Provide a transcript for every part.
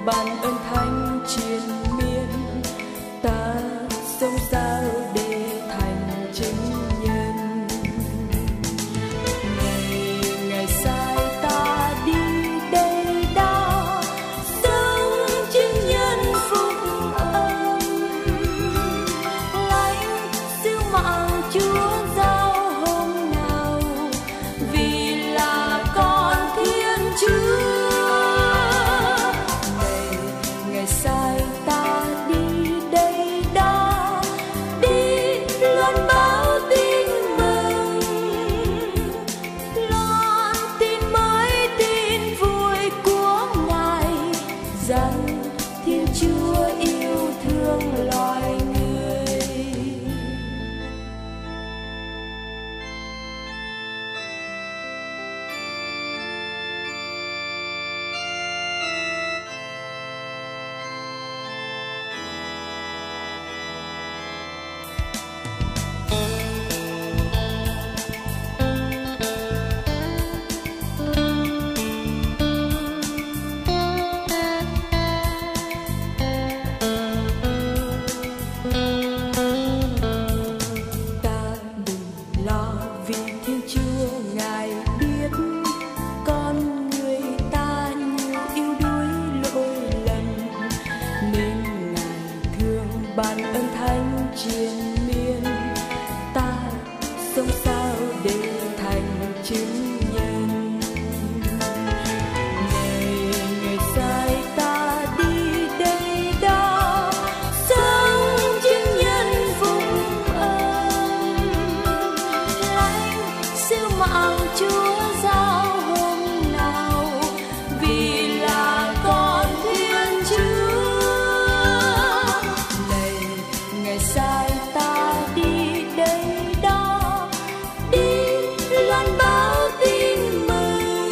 ban ơn thánh triền miên, ta sống sao để thành chứng nhân. Ngày sai ta đi đây đó, sống chứng nhân phúc âm, lãnh sứ mạng Chúa giao hôm nào, vì là con Thiên Chúa. Ngày sai ta đi đây đó, đi loan báo tin mừng, loan tin mới tin vui của Ngài, rằng Thiên Chúa yêu thương loài người. Ta đừng lo vì Thiên Chúa Ngài biết con người ta nhiều yếu đuối lỗi lầm, nên Ngài thương ban ơn thánh triền miên, ta sống sao để thành chứng nhân. Ngày sai ta đi đây đó, sống chứng nhân phúc âm, lãnh sứ mạng Chúa giao hôm nào, vì là con Thiên Chúa. Ngày sai ta đi đây đó, đi loan báo tin mừng,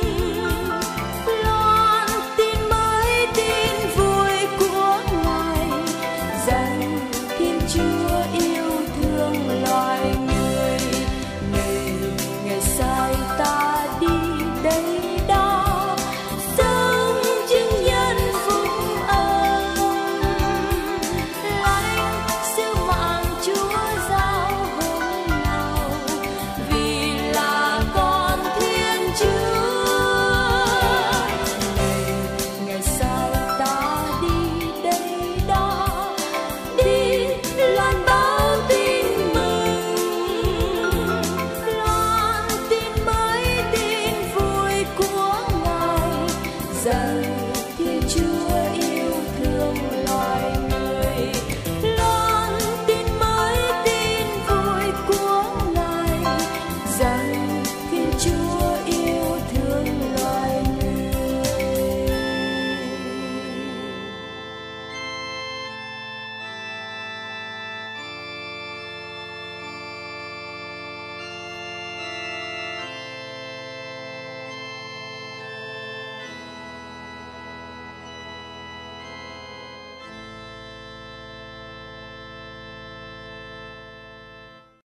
loan tin mới tin vui của Ngài, rằng Thiên Chúa yêu thương loài người. Ngày sai ta đi đây đó, sống chứng nhân phúc âm, lãnh sứ mạng Chúa giao hôm nào, vì là con Thiên Chúa. Ngày sai ta đi đây đó, đi loan báo tin mừng, loan tin mới tin vui của Ngài, rằng Thiên Chúa